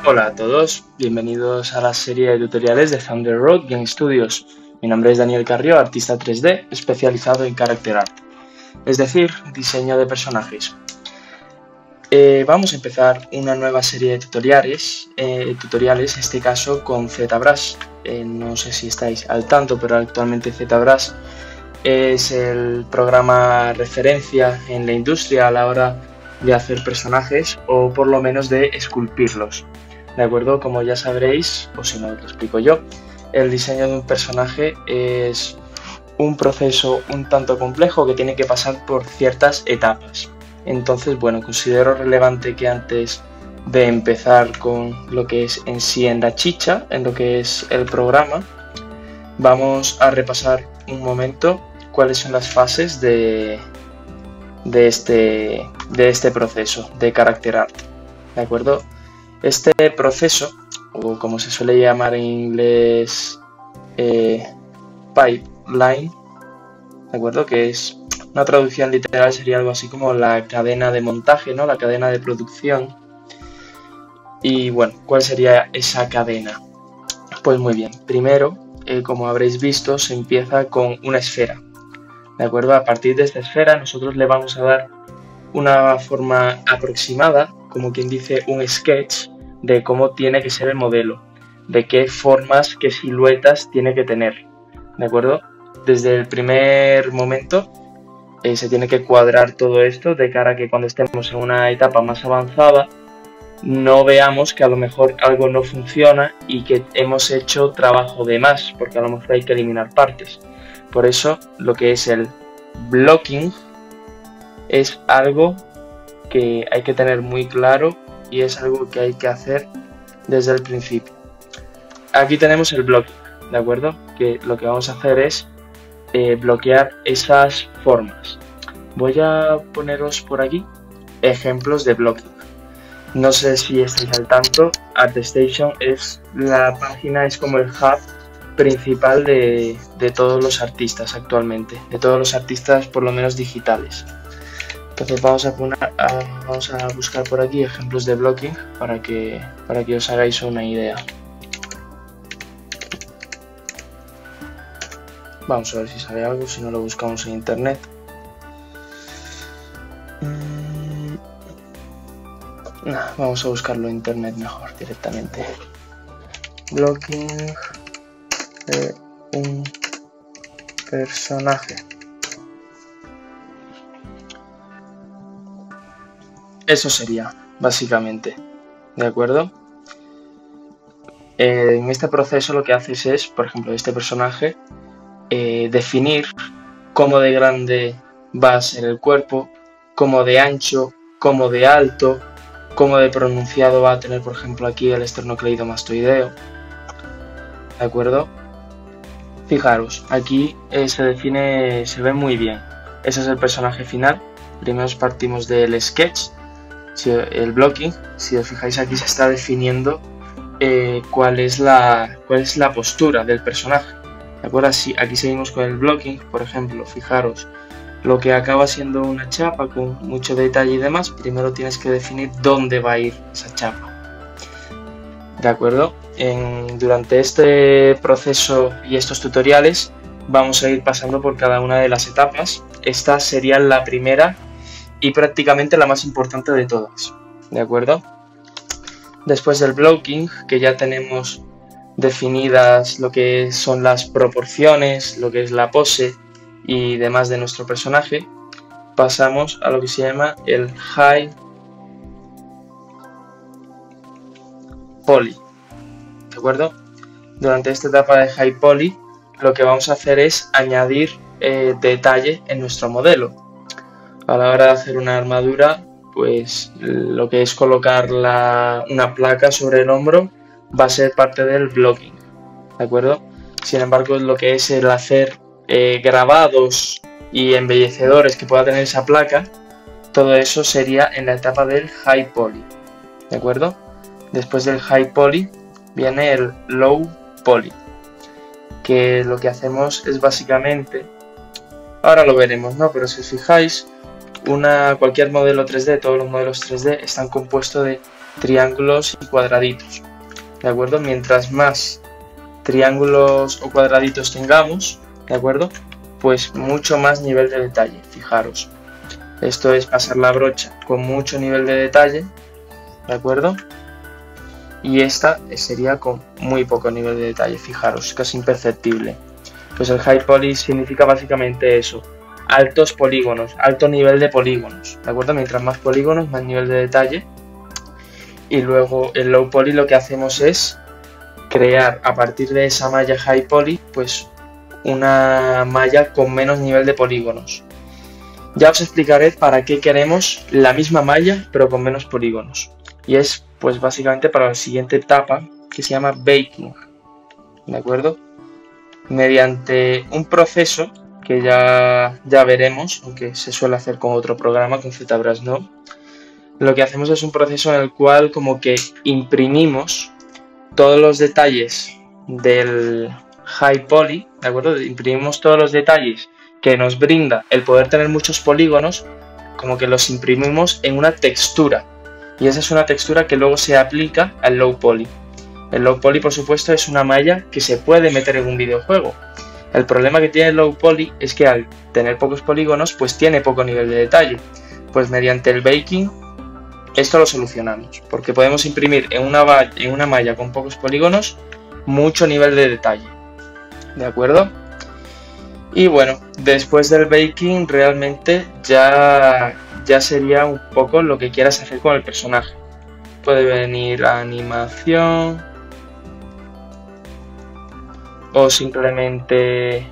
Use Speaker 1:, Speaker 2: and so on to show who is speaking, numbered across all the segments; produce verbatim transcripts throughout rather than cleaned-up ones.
Speaker 1: Hola a todos, bienvenidos a la serie de tutoriales de Thunder Road Game Studios. Mi nombre es Daniel Carrió, artista tres D especializado en character art, es decir, diseño de personajes. Eh, vamos a empezar una nueva serie de tutoriales, eh, tutoriales en este caso con ZBrush. Eh, no sé si estáis al tanto, pero actualmente ZBrush es el programa referencia en la industria a la hora de hacer personajes o por lo menos de esculpirlos. ¿De acuerdo? Como ya sabréis, o si no lo explico yo, el diseño de un personaje es un proceso un tanto complejo que tiene que pasar por ciertas etapas. Entonces, bueno, considero relevante que antes de empezar con lo que es en sí en la chicha, en lo que es el programa, vamos a repasar un momento cuáles son las fases de, de, este, de este proceso de character art. ¿De acuerdo? Este proceso, o como se suele llamar en inglés, eh, pipeline, ¿de acuerdo? Que es una traducción literal, sería algo así como la cadena de montaje, ¿no? La cadena de producción. Y bueno, ¿cuál sería esa cadena? Pues muy bien, primero, eh, como habréis visto, se empieza con una esfera, ¿de acuerdo? A partir de esta esfera nosotros le vamos a dar una forma aproximada, como quien dice un sketch, de cómo tiene que ser el modelo, de qué formas, qué siluetas tiene que tener, ¿de acuerdo? Desde el primer momento eh, se tiene que cuadrar todo esto de cara a que cuando estemos en una etapa más avanzada no veamos que a lo mejor algo no funciona y que hemos hecho trabajo de más, porque a lo mejor hay que eliminar partes. Por eso lo que es el blocking es algo que hay que tener muy claro y es algo que hay que hacer desde el principio. Aquí tenemos el blocking, ¿de acuerdo? Que lo que vamos a hacer es eh, bloquear esas formas. Voy a poneros por aquí ejemplos de blocking. No sé si estáis al tanto, ArtStation es la página, es como el hub principal de, de todos los artistas actualmente, de todos los artistas por lo menos digitales. Entonces vamos a, poner, a, vamos a buscar por aquí ejemplos de blocking para que, para que os hagáis una idea. Vamos a ver si sale algo, si no lo buscamos en internet. Mm, nah, vamos a buscarlo en internet mejor directamente. Blocking de un personaje. Eso sería, básicamente, ¿de acuerdo? Eh, en este proceso lo que haces es, por ejemplo, este personaje, eh, definir cómo de grande va a ser el cuerpo, cómo de ancho, cómo de alto, cómo de pronunciado va a tener, por ejemplo, aquí el esternocleidomastoideo, ¿de acuerdo? Fijaros, aquí eh, se define, se ve muy bien. Ese es el personaje final. Primero partimos del sketch. Si el blocking, si os fijáis aquí se está definiendo eh, cuál, es la, cuál es la postura del personaje, ¿de acuerdo? Así, aquí seguimos con el blocking, por ejemplo, fijaros, lo que acaba siendo una chapa con mucho detalle y demás, primero tienes que definir dónde va a ir esa chapa, ¿de acuerdo? En, durante este proceso y estos tutoriales vamos a ir pasando por cada una de las etapas. Esta sería la primera y prácticamente la más importante de todas, ¿de acuerdo? Después del blocking, que ya tenemos definidas lo que son las proporciones, lo que es la pose y demás de nuestro personaje, pasamos a lo que se llama el high poly, ¿de acuerdo? Durante esta etapa de high poly, lo que vamos a hacer es añadir eh, detalle en nuestro modelo. A la hora de hacer una armadura, pues lo que es colocar la, una placa sobre el hombro va a ser parte del blocking, ¿de acuerdo? Sin embargo, lo que es el hacer eh, grabados y embellecedores que pueda tener esa placa, todo eso sería en la etapa del high poly, ¿de acuerdo? Después del high poly viene el low poly, que lo que hacemos es básicamente, ahora lo veremos, ¿no? Pero si os fijáis, Una, cualquier modelo tres D, todos los modelos tres D están compuestos de triángulos y cuadraditos, ¿de acuerdo? Mientras más triángulos o cuadraditos tengamos, ¿de acuerdo? Pues mucho más nivel de detalle, fijaros. Esto es pasar la brocha con mucho nivel de detalle, ¿de acuerdo? Y esta sería con muy poco nivel de detalle, fijaros, casi imperceptible. Pues el High Poly significa básicamente eso, altos polígonos, alto nivel de polígonos, ¿de acuerdo? Mientras más polígonos, más nivel de detalle. Y luego el Low Poly lo que hacemos es crear a partir de esa malla High Poly, pues una malla con menos nivel de polígonos. Ya os explicaré para qué queremos la misma malla pero con menos polígonos. Y es pues básicamente para la siguiente etapa que se llama baking, ¿de acuerdo? Mediante un proceso que ya, ya veremos, aunque se suele hacer con otro programa, con ZBrush no. Lo que hacemos es un proceso en el cual como que imprimimos todos los detalles del High Poly, ¿de acuerdo? Imprimimos todos los detalles que nos brinda el poder tener muchos polígonos, como que los imprimimos en una textura. Y esa es una textura que luego se aplica al Low Poly. El Low Poly, por supuesto, es una malla que se puede meter en un videojuego. El problema que tiene el Low Poly es que al tener pocos polígonos, pues tiene poco nivel de detalle. Pues mediante el baking, esto lo solucionamos, porque podemos imprimir en una, en una malla con pocos polígonos mucho nivel de detalle, ¿de acuerdo? Y bueno, después del baking realmente ya, ya sería un poco lo que quieras hacer con el personaje. Puede venir animación o simplemente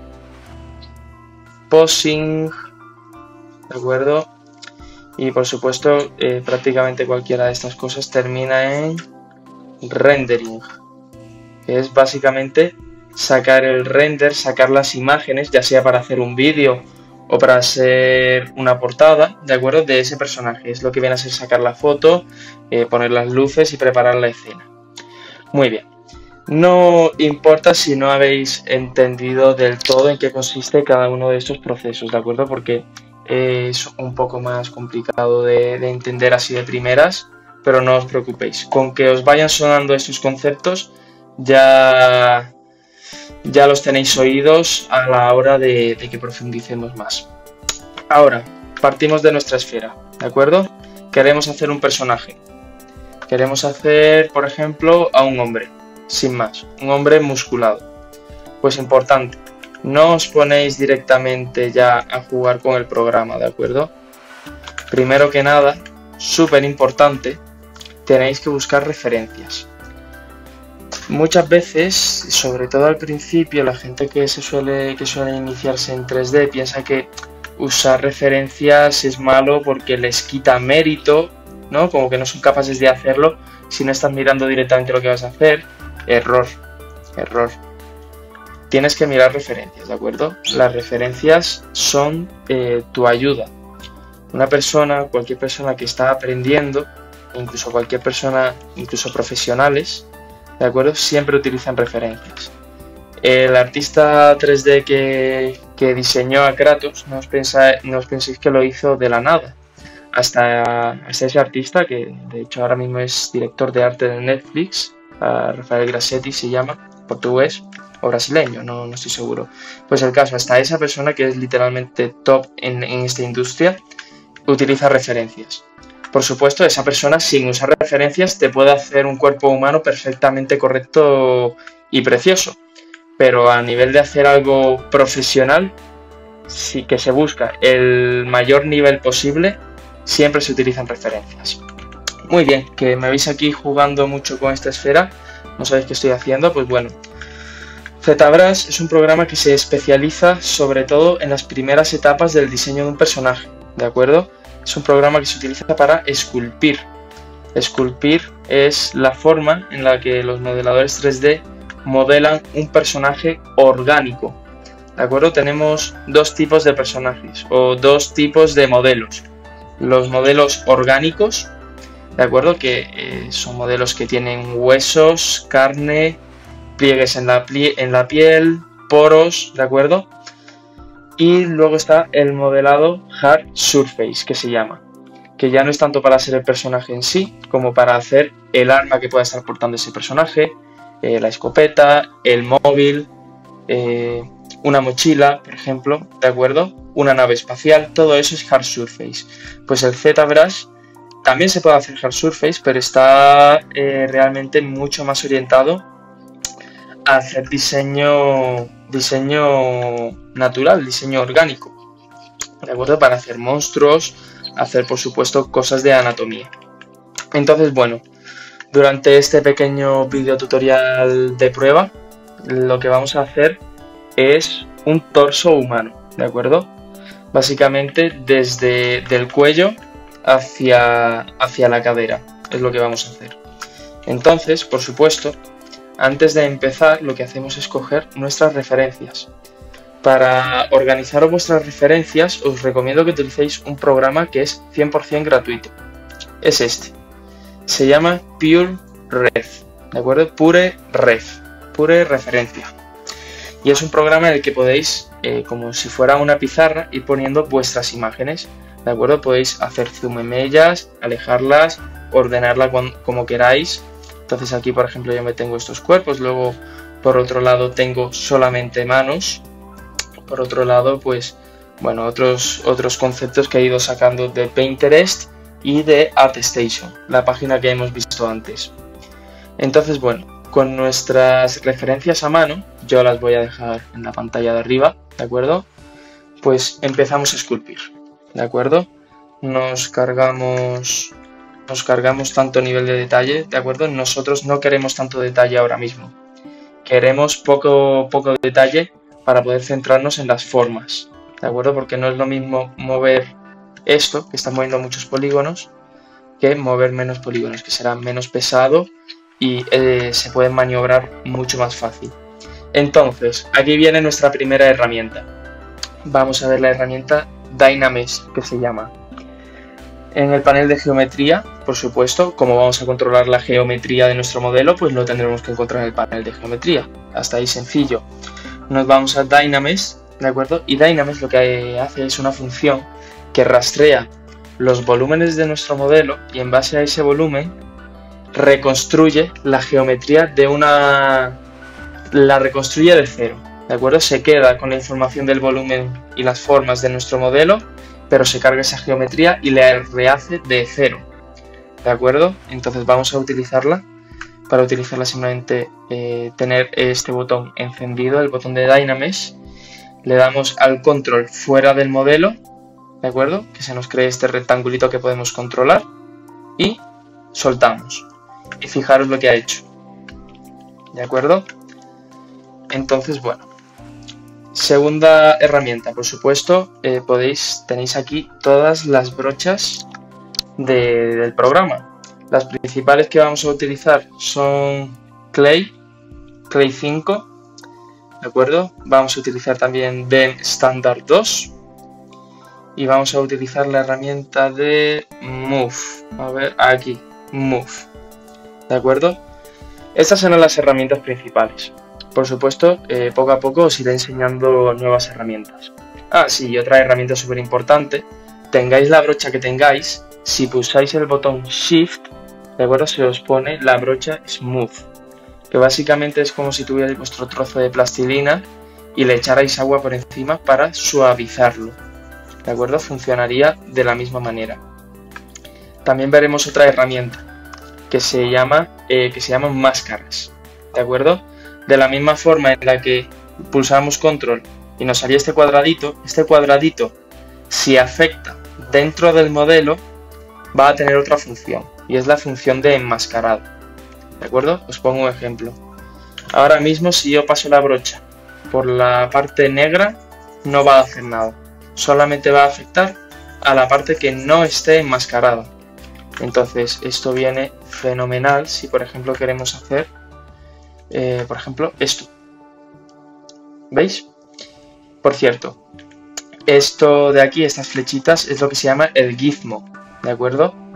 Speaker 1: posing, ¿de acuerdo? Y por supuesto, eh, prácticamente cualquiera de estas cosas termina en rendering, que es básicamente sacar el render, sacar las imágenes, ya sea para hacer un vídeo o para hacer una portada, ¿de acuerdo? De ese personaje. Es lo que viene a ser sacar la foto, eh, poner las luces y preparar la escena. Muy bien. No importa si no habéis entendido del todo en qué consiste cada uno de estos procesos, ¿de acuerdo? Porque es un poco más complicado de, de entender así de primeras, pero no os preocupéis. Con que os vayan sonando estos conceptos, ya, ya los tenéis oídos a la hora de, de que profundicemos más. Ahora, partimos de nuestra esfera, ¿de acuerdo? Queremos hacer un personaje. Queremos hacer, por ejemplo, a un hombre, sin más, un hombre musculado. Pues importante, no os ponéis directamente ya a jugar con el programa, ¿de acuerdo? Primero que nada, súper importante, tenéis que buscar referencias. Muchas veces, sobre todo al principio, la gente que, se suele, que suele iniciarse en tres D piensa que usar referencias es malo porque les quita mérito, ¿no? Como que no son capaces de hacerlo si no estás mirando directamente lo que vas a hacer. Error, error. Tienes que mirar referencias, ¿de acuerdo? Las referencias son eh, tu ayuda. Una persona, cualquier persona que está aprendiendo, incluso cualquier persona, incluso profesionales, ¿de acuerdo? Siempre utilizan referencias. El artista tres D que, que diseñó a Kratos, no os, pensáis, no os penséis que lo hizo de la nada. Hasta, hasta ese artista, que de hecho ahora mismo es director de arte de Netflix, uh, Rafael Grassetti se llama, portugués o brasileño, no, no estoy seguro. Pues el caso, hasta esa persona que es literalmente top en, en esta industria, utiliza referencias. Por supuesto, esa persona sin usar referencias te puede hacer un cuerpo humano perfectamente correcto y precioso. Pero a nivel de hacer algo profesional, sí que se busca el mayor nivel posible, siempre se utilizan referencias. Muy bien, que me veis aquí jugando mucho con esta esfera, no sabéis qué estoy haciendo, pues bueno. ZBrush es un programa que se especializa sobre todo en las primeras etapas del diseño de un personaje, ¿de acuerdo? Es un programa que se utiliza para esculpir. Esculpir es la forma en la que los modeladores tres D modelan un personaje orgánico, ¿de acuerdo? Tenemos dos tipos de personajes o dos tipos de modelos. Los modelos orgánicos, ¿de acuerdo? Que eh, son modelos que tienen huesos, carne, pliegues en la, plie en la piel, poros, ¿de acuerdo? Y luego está el modelado Hard Surface, que se llama, que ya no es tanto para hacer el personaje en sí, como para hacer el arma que pueda estar portando ese personaje, eh, la escopeta, el móvil, eh, una mochila, por ejemplo, ¿de acuerdo? Una nave espacial, todo eso es Hard Surface. Pues el ZBrush también se puede hacer Hard Surface, pero está eh, realmente mucho más orientado a hacer diseño, diseño natural, diseño orgánico, ¿de acuerdo? Para hacer monstruos, hacer por supuesto cosas de anatomía. Entonces, bueno, durante este pequeño video tutorial de prueba, lo que vamos a hacer es un torso humano, ¿de acuerdo? Básicamente desde el cuello hacia, hacia la cadera, es lo que vamos a hacer. Entonces, por supuesto, antes de empezar, lo que hacemos es coger nuestras referencias. Para organizar vuestras referencias, os recomiendo que utilicéis un programa que es cien por cien gratuito. Es este. Se llama PureRef, ¿de acuerdo? PureRef, Pure Referencia. Y es un programa en el que podéis, eh, como si fuera una pizarra, ir poniendo vuestras imágenes, ¿de acuerdo? Podéis hacer zoom en ellas, alejarlas, ordenarla como queráis. Entonces aquí, por ejemplo, yo me tengo estos cuerpos, luego por otro lado tengo solamente manos. Por otro lado, pues, bueno, otros, otros conceptos que he ido sacando de Pinterest y de ArtStation, la página que hemos visto antes. Entonces, bueno, con nuestras referencias a mano, yo las voy a dejar en la pantalla de arriba, ¿de acuerdo? Pues empezamos a esculpir, ¿de acuerdo? Nos cargamos, nos cargamos tanto nivel de detalle, ¿de acuerdo? Nosotros no queremos tanto detalle ahora mismo. Queremos poco, poco detalle para poder centrarnos en las formas, ¿de acuerdo? Porque no es lo mismo mover esto, que está moviendo muchos polígonos, que mover menos polígonos, que será menos pesado y eh, se puede maniobrar mucho más fácil. Entonces, aquí viene nuestra primera herramienta. Vamos a ver la herramienta Dynamesh, que se llama. En el panel de geometría, por supuesto, como vamos a controlar la geometría de nuestro modelo, pues lo tendremos que encontrar en el panel de geometría. Hasta ahí sencillo. Nos vamos a Dynamesh, ¿de acuerdo? Y Dynamesh lo que hace es una función que rastrea los volúmenes de nuestro modelo y en base a ese volumen reconstruye la geometría de una... la reconstruye de cero, ¿de acuerdo? Se queda con la información del volumen y las formas de nuestro modelo, pero se carga esa geometría y la rehace de cero, ¿de acuerdo? Entonces vamos a utilizarla. Para utilizarla simplemente eh, tener este botón encendido, el botón de Dynamesh, le damos al control fuera del modelo, ¿de acuerdo? Que se nos cree este rectangulito que podemos controlar y soltamos. Y fijaros lo que ha hecho, ¿de acuerdo? Entonces, bueno, segunda herramienta, por supuesto, eh, podéis, tenéis aquí todas las brochas de, del programa. Las principales que vamos a utilizar son Clay, Clay cinco, ¿de acuerdo? Vamos a utilizar también B E M Standard dos y vamos a utilizar la herramienta de Move, a ver, aquí, Move, ¿de acuerdo? Estas son las herramientas principales. Por supuesto, eh, poco a poco os iré enseñando nuevas herramientas. Ah, sí, y otra herramienta súper importante, tengáis la brocha que tengáis, si pulsáis el botón Shift, ¿de acuerdo? Se os pone la brocha Smooth, que básicamente es como si tuvierais vuestro trozo de plastilina y le echarais agua por encima para suavizarlo, ¿de acuerdo? Funcionaría de la misma manera. También veremos otra herramienta que se llama, eh, que se llaman máscaras, ¿de acuerdo? De la misma forma en la que pulsamos control y nos salía este cuadradito, este cuadradito, si afecta dentro del modelo, va a tener otra función. Y es la función de enmascarado, ¿de acuerdo? Os pongo un ejemplo. Ahora mismo, si yo paso la brocha por la parte negra, no va a hacer nada. Solamente va a afectar a la parte que no esté enmascarada. Entonces, esto viene fenomenal si, por ejemplo, queremos hacer, eh, por ejemplo, esto. ¿Veis? Por cierto, esto de aquí, estas flechitas, es lo que se llama el gizmo, ¿de acuerdo?